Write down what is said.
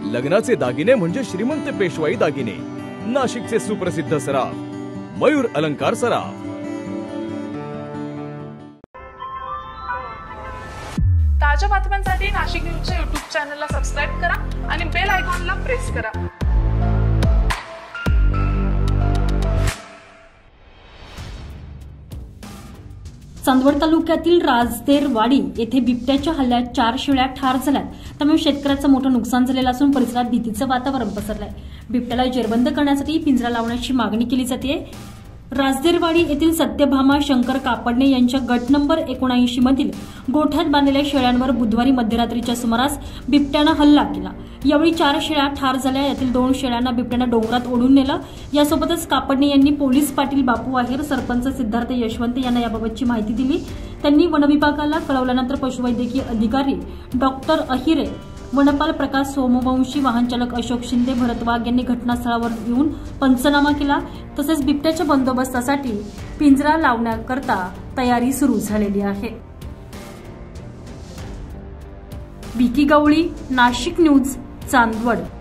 लग्नाचे दागिने म्हणजे श्रीमंत पेशवाई दागिने, नाशिकचे सुप्रसिद्ध सराफ मयूर अलंकार सराफ। ताज्या बातम्यांसाठी नाशिक न्यूजच्या YouTube चॅनलला सबस्क्राइब करा आणि बेल आयकॉनला प्रेस करा। चांदवड तालुक्यातील राजदेरवाडी येथे बिबट्याच्या हल्ल्यात 4 शेळ्या ठार झाल्यात। त्यामुळे शेतकऱ्याचं मोठं नुकसान झालेलं असून परिसरात भीतीचं वातावरण पसरलंय। बिबट्याला जेरबंद करण्यासाठी पिंजरा लावण्याची मागणी केली जाते। राजदेरवाडी येथील सत्यभामा शंकर कापडणे यांच्या गट नंबर 79 मधील गोठ्यात बांधलेल्या शेळ्यांवर बुधवारी मध्यरात्रीच्या सुमारास बिबट्यानं हल्ला केला। यावेळी 4 शेळ्या ठार झाल्या। यातील 2 शेळ्यांना बिबट्यानं डोंगरात ओढून नेलं। यासोबतच कापडणे यांनी पोलीस पाटील बापू आहेर, सरपंच सिद्धार्थ यशवंत यांना याबाबतची माहिती दिली। त्यांनी वनविभागाला कळवल्यानंतर पशुवैद्यकीय अधिकारी डॉक्टर अहिरे, वनपाल प्रकाश सोमवंशी, वाहनचालक अशोक शिंदे, भरत वाघ यांनी घटनास्थळावर येऊन पंचनामा केला। तसेच बिबट्याच्या बंदोबस्तासाठी पिंजरा लावण्याकरता तयारी सुरू झालेली आहे। विकी गवळी, नाशिक न्यूज, चांदवड।